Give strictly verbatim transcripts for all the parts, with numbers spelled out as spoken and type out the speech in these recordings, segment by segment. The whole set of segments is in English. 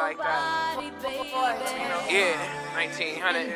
like that. Yeah, nineteen hundred.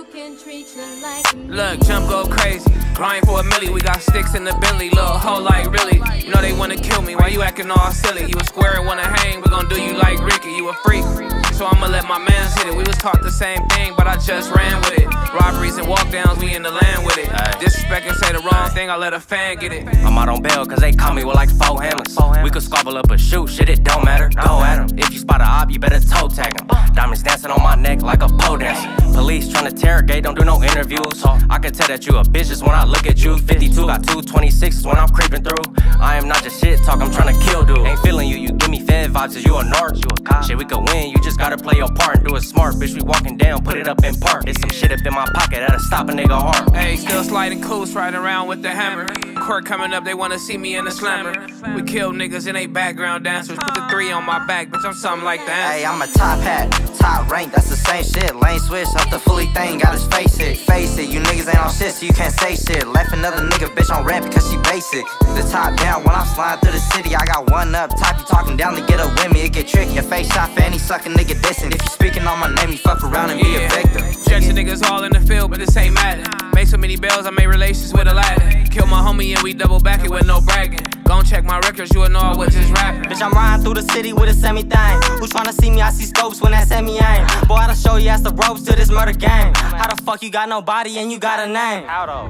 Look, jump go crazy. Grind for a milli, we got sticks in the Bentley. Little hoe like really. You know they wanna kill me, why you acting all silly? You a square and wanna hang, we gon' do you like Ricky. You a freak, so I'ma let my mans hit it. We was taught the same thing, but I just ran with it. Robberies and walk downs, we in the land with it. Disrespect and say the wrong thing, I let a fan get it. I'm out on bail cause they call me with like four hammers. We could squabble up or shoot, shit it don't matter. Go at 'em. If you spot a op, you better toe tag 'em. Diamonds dancing on my neck like a pole dancer. Police tryna interrogate, don't do no interviews. I can tell that you a bitch just when I look at you. fifty-two got two twenty-sixes when I'm creeping through. I am not just shit talk, I'm tryna kill dude. Ain't feeling you, you give me fed vibes cause you a narc. You a cop. Shit, we could win, you just gotta play your part and do it smart. Bitch, we walking down, put it up in park. There's some shit up in my pocket that'll stop a nigga heart. Hey, still sliding coast, riding around with the hammer. Court coming up, they wanna see me in the slammer. We kill niggas and they background dancers. Put the three on my back, bitch, I'm something like that. Hey, I'm a top hat, top rank, that's the same shit. Lane switch up the fully thing, got his face it. Face it, you niggas ain't on shit, so you can't say shit. Left another nigga bitch on rap because she basic. The top down when I'm sliding through the city, I got one up top. You talking down to get up with me, it get tricky. Your face shot for any sucker nigga dissing. If you speaking on my name, you fuck around and be a victim. Judging niggas all in the field, but this ain't matter. Made so many bells, I made relations with Aladdin. Kill my homie and we double back it with no bragging. Gon' check my records, you'll know I was just rapping. Bitch, I'm riding through the city with a semi thing. Who tryna see me? I see scopes when that semi aim. Boy, I done show you ass the ropes to this murder game. How the fuck you got no body and you got a name?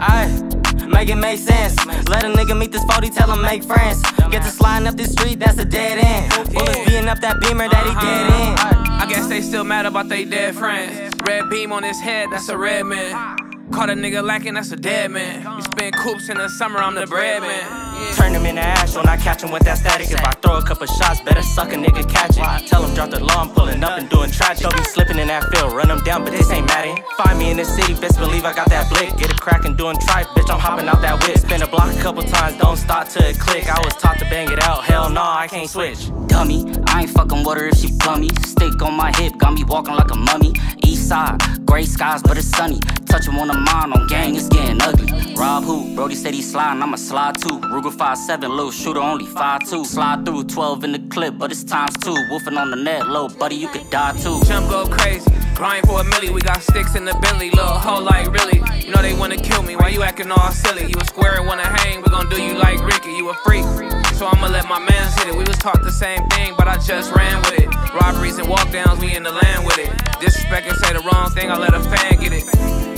Ayy, make it make sense. Let a nigga meet this forty, tell him make friends. Get to sliding up this street, that's a dead end. Bullets beating up that beamer that he dead in. I guess they still mad about they dead friends. Red beam on his head, that's a red man. Caught a nigga lacking, that's a dead man. You spin coops in the summer, I'm the bread man. Turn him into ash when I catch him with that static. If I throw a couple shots, better suck a nigga catch it. Tell him drop the law, I'm pulling up and doing tragic. Don't be slipping in that field, run them down, but this ain't Maddie. Find me in this city, best believe I got that blick. Get a crack and doing tripe, bitch, I'm hopping out that whip. Spin a block a couple times, don't stop till it click. I was taught to bang it out, hell no, I can't switch. Dummy, I ain't fucking with her if she plummy. Stick on my hip, got me walking like a mummy. East side, gray skies, but it's sunny. Touch him on the mind, on gang, it's getting ugly. Rob who? Brody said he sliding, I'ma slide too. Ruger five seven, little shooter, only five two. Slide through, twelve in the clip, but it's times two. Wolfing on the net, little buddy, you could die too. Jump go crazy, grind for a milli, we got sticks in the Bentley. Little hoe like really, you know they wanna kill me, why you acting all silly? You a square and wanna hang, we gon' do you like Ricky. You a freak, so I'ma let my mans hit it. We was taught the same thing, but I just ran with it. Robberies and walk downs, we in the land with it. Disrespect and say the wrong thing, I let a fan get it.